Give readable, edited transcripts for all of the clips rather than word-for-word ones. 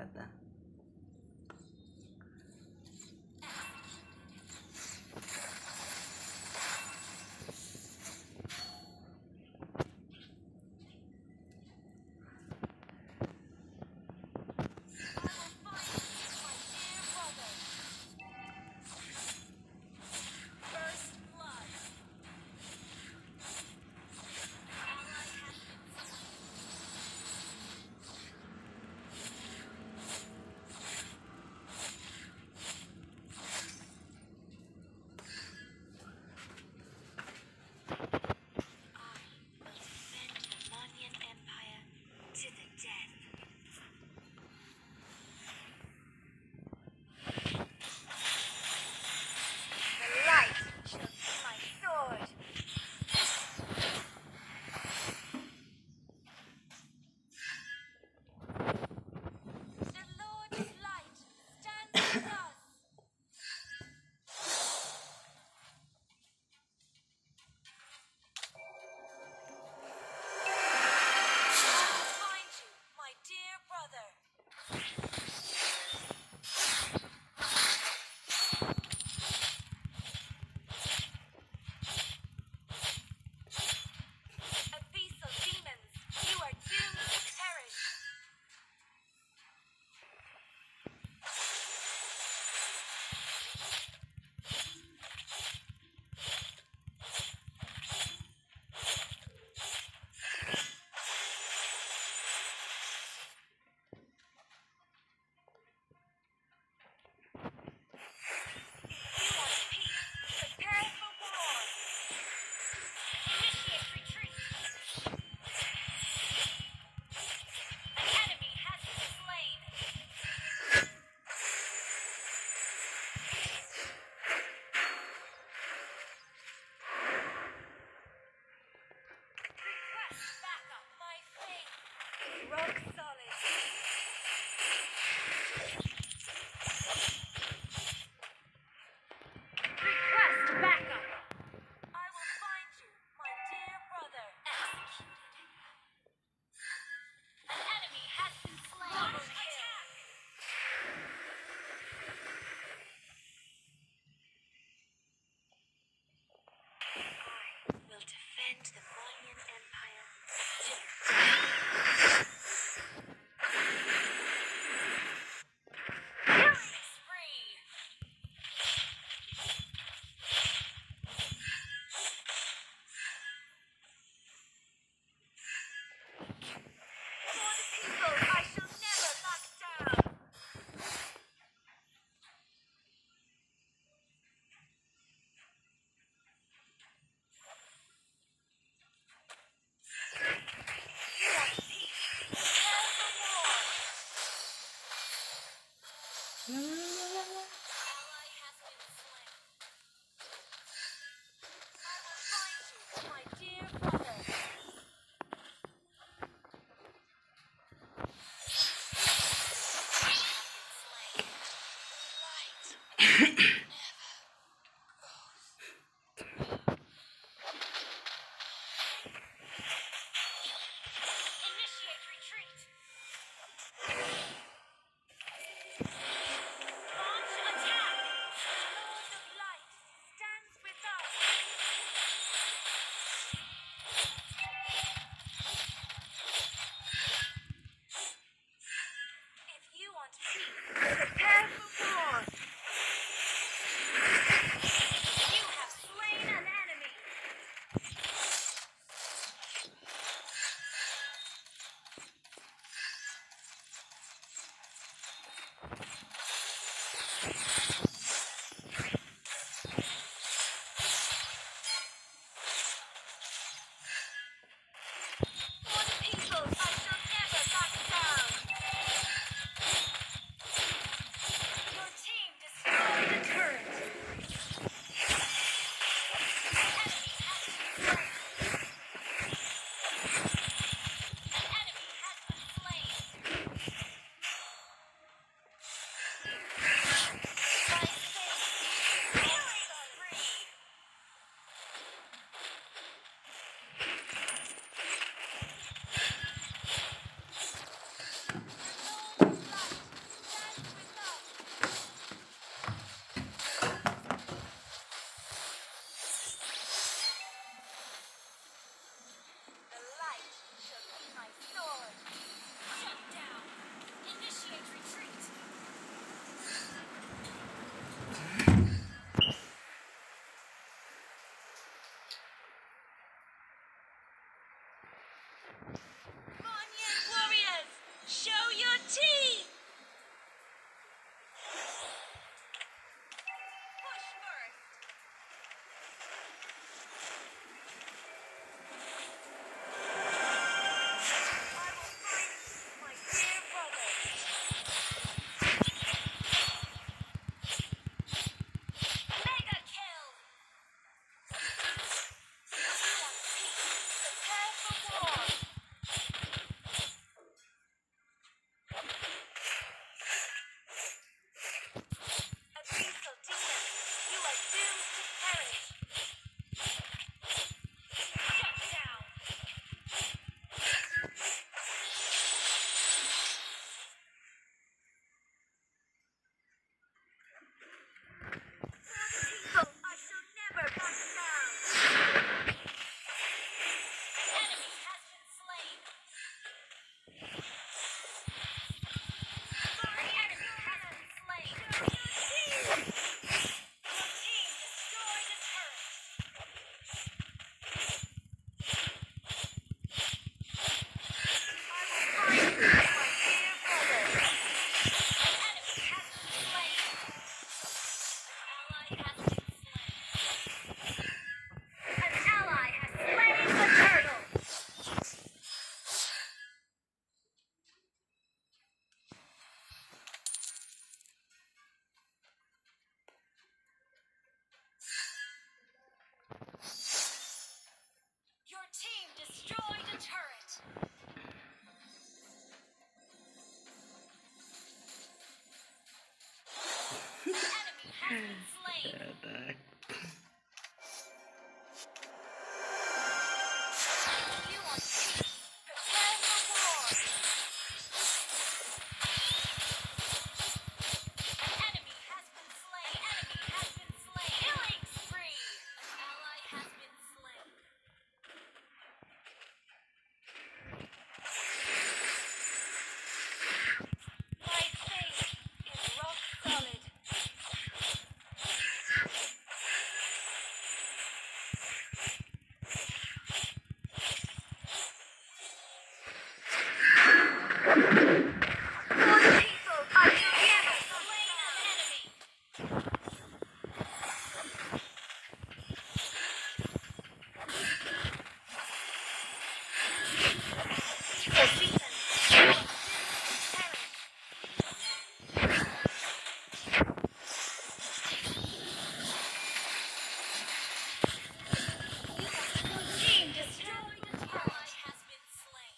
guarda. are doomed to perish. Shut down. For the people, I shall never back down. Enemy has been slain. My enemy has been slain. Your team destroyed a turret. I will find you, my dear brother. An enemy has been slain. An ally has been slain. An ally has slain the turtle. Your team destroyed a turret. The enemy has been slain. Attack. You want peace? Prepare for war. An enemy has been slain. An enemy has been slain. Killing spree. An ally has been slain. My faith is rock solid. For the people, I shall never slain an enemy. For demons, you are doomed to perish. Your team destroyed a turret. Has been slain.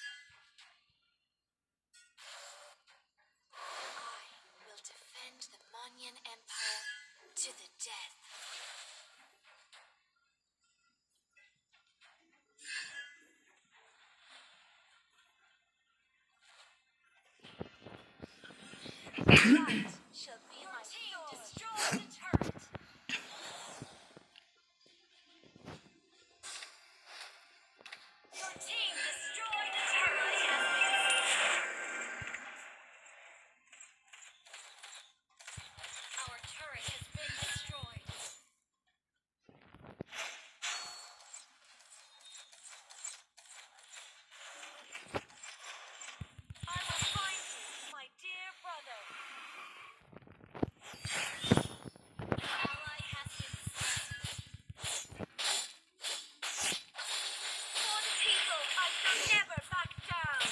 I will defend the Monyan Empire to the death. Light shall be my team destroyed the turret. Your team destroyed the turret. Our turret has been destroyed. I will find you, my dear brother. An ally has been slain. For the people, I shall never back down.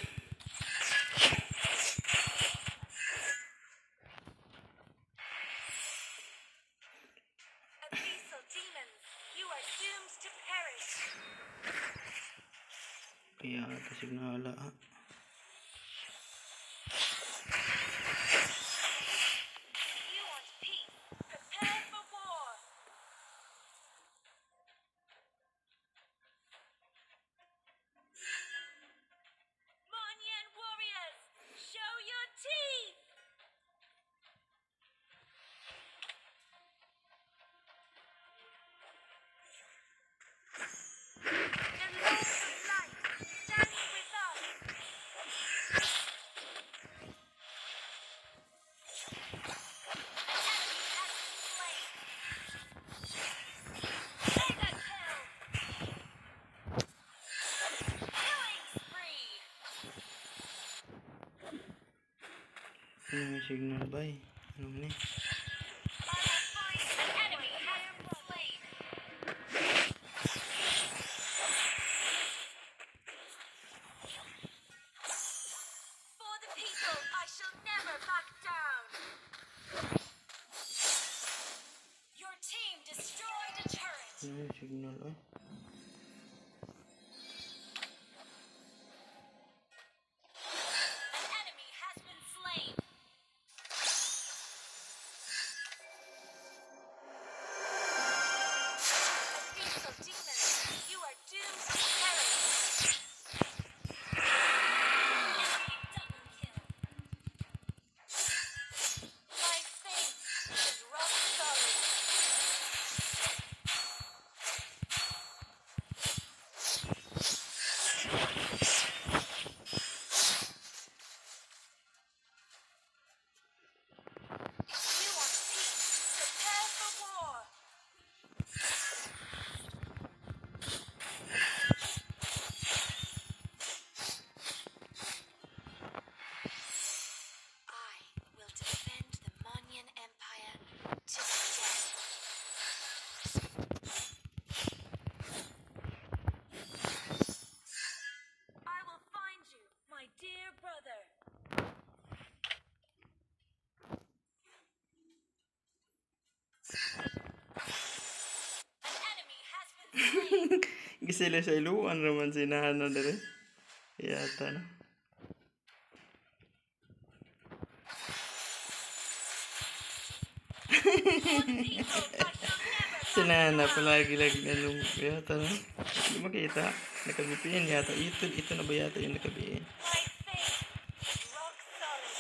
Abyssal demons, you are doomed to perish. Kaya ata signala. You want peace? Prepare for war. Monyan warriors, show your teeth. The Lords of Light stand with us. An enemy has been slain. Mega kill. Killing spree. Ano may signal ba eh? Ano man eh? I will find an enemy has been slain. For the people, I shall never back down. Your team destroyed a turret. Ano may signal eh? An enemy has been slain. slain. Gisila sa iluan naman si Nana dere. Yata na. Evil, but you'll never Si find Nana out. palagi lagi na yata na. Hindi makita. Nakabipiin yata. Ito na ba yata yung nakabiin? My faith is rock solid.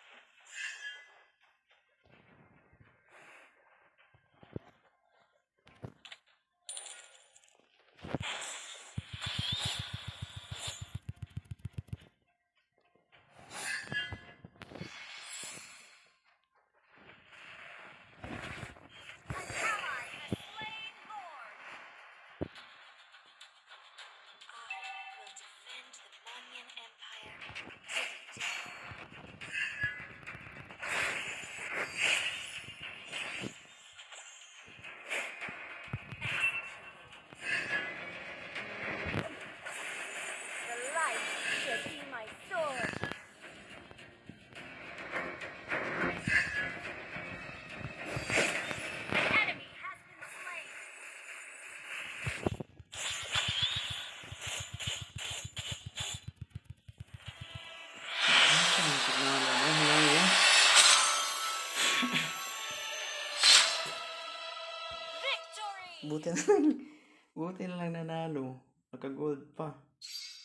An ally has slain Lord. I will defend the Monyan Empire to the death. The light shall be my sword. An enemy has been slain. Ano yung signal na? Wala yan. Victory! Buti na lang nanalo. Naka-gold pa.